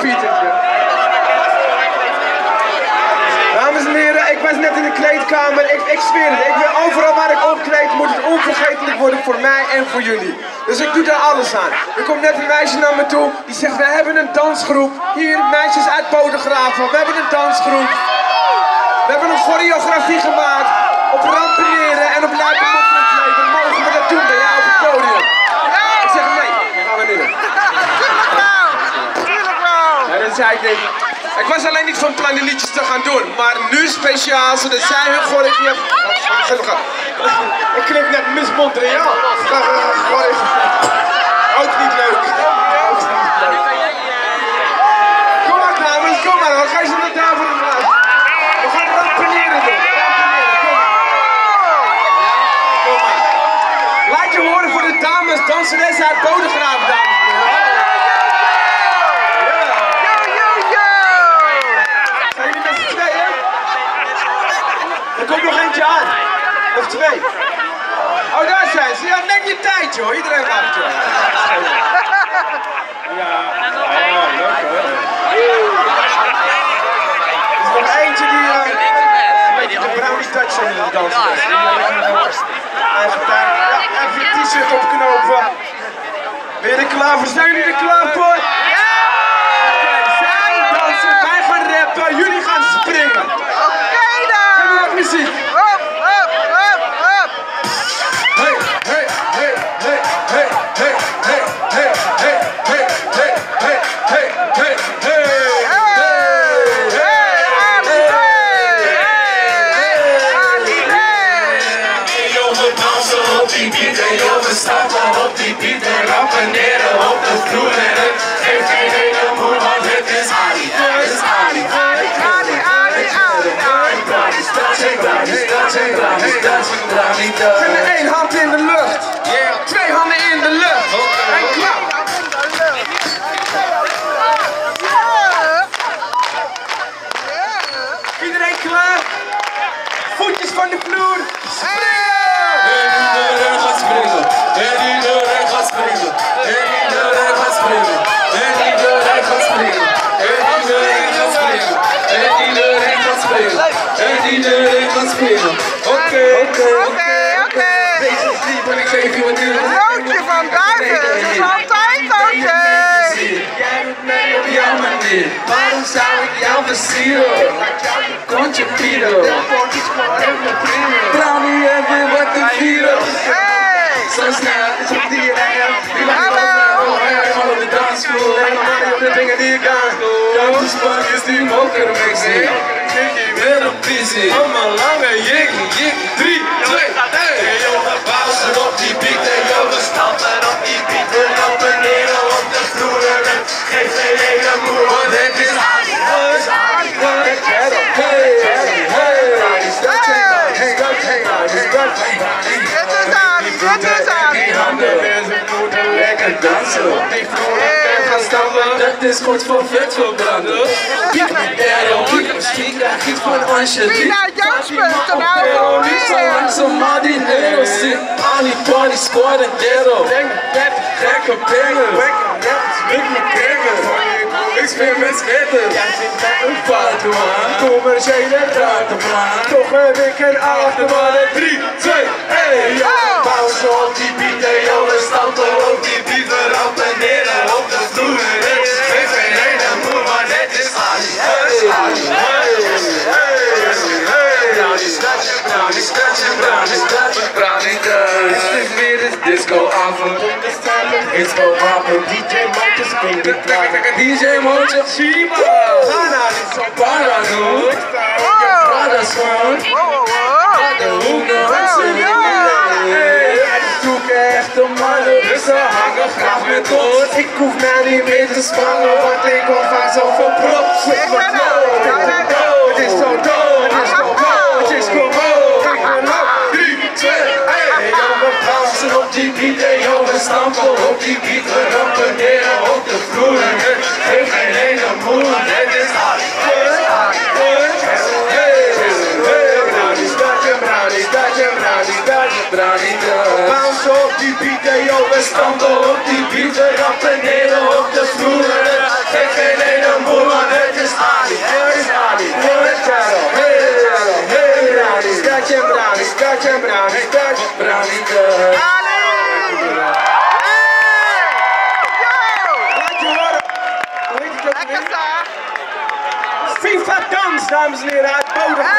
Pietertje. Dames en heren, ik was net in de kleedkamer. Ik zweer het, ik wil overal waar ik optreed, moet het onvergetelijk worden voor mij en voor jullie. Dus ik doe daar alles aan. Er komt net een meisje naar me toe, die zegt, we hebben een dansgroep. Hier, meisjes uit Bodegraven, we hebben een dansgroep. We hebben een choreografie gemaakt op rampeneren en op lijpenmottenkleden. Mogen we dat doen bij jou op het podium? Ik zeg, nee, dat gaan we niet doen. Ja, dat zei ik niet. Ik was alleen niet van plan die liedjes te gaan doen, maar nu speciaal, zodat zij hun choreografie... Ik klink net Miss Montreal. Ook niet leuk. Kom maar dames, kom maar. Wat ga je zo naar daar voor de plaats? We gaan rampeneren doen. Kom maar. Laat je horen voor de dames, danseressen uit Bodegraven, dames en heren. Er komt nog eentje aan. Of twee. Oh, daar zijn ze. Ja, neem je tijd, joh. Iedereen wacht, joh. Ja. Oh, leuk, hoor. Er is nog eentje die een beetje de brownie touch in de dans heeft. Eigen tijd. Ja, even je t-shirt opknopen. Ben je er klaar voor? Zijn jullie er klaar voor? Ja! Oké, zij dansen, wij gaan rappen, jullie gaan springen. Oké dan! Hebben we wat muziek? Hop, hop, hop, hop! Hey, hey, hey, hey, hey, hey, hey, hey, hey, hey, hey, hey, hey, hey, we stappen op die beat en rampeneren op de vloer en het geeft geen ene moe, want het is Ali, het is Ali, Ali, Ali, Ali, Ali, Eén hand in de lucht, twee handen in de lucht en klap. Iedereen klaar? Voetjes van de vloer, springen! Iedereen gaat springen, iedereen gaat springen, iedereen gaat springen, iedereen gaat springen, iedereen gaat springen, iedereen gaat springen, iedereen gaat springen. Oké. Deze drie wil ik geven wat jullie Nootje van Duiven, dat is altijd nootje. Jij doet mee op jouw manier, waarom zou ik jou versieren? Kontje Piro, brownie en weer wat te vieren. Zo snel is op die rijden, die lachen helemaal op de dansvloer. Helemaal op de dingen die ik aan. Jouw spanners die mogen mixen. Jiggy weer op busy. Allemaal lange jiggy, 3, 2, 1. Jongen, pauzen op die beat en jongen, stampen op die beat. We lopen neer op de vloer en het geeft geen hele moe, want het is Ali, het is Ali, het is dansen op die vloer en gaan stammen. Dat is goed voor vet verbranden. Piek met Daryl, piek misschien krijg ik van Angelique. Daryl niet zo langzaam, maar die hero zit. Aan die party squad en Daryl. Gekke bangers, met me bangers. Ik speel met sketten. Jij zit met een foto aan. Commerciële databaan. Toch heb ik een achterman. 3, 2, 1. Pauze op die beat en jongens stampen op die beat. We rampeneren op de vloer. Geef geen ene moe, maar net is Ali. Brownie scratchen, brownie scratchen, brownie scratchen, brownie dance. Het is weer een discoavond. Discoavond. DJ Montje springt de track. DJ Montje, Shiba. Ghana is zo paranoid. Je Prada schoon. De hoek nog een zoeken echte mannen, dus ze hangen graag met ons. Ik hoef mij niet meer te spannen, want ik hoor vaak zoveel props. Het is zo dood, het is zo mooi, het is commode. Ik ben op 3, 2, 1. Jongen, dansen op die beat en jongen stampen op die beat. We rampeneren op de vloer en het geeft geen ene moe, want het is Ali. Bounce op die beat en jongens stampen op die beat. We rampeneren op de vloer en het geeft geen ene moe. en Brani. Brani. Laat je horen. Hoe heet het ook weer? FIFA Dans, dames en heren, uit Bodegraven.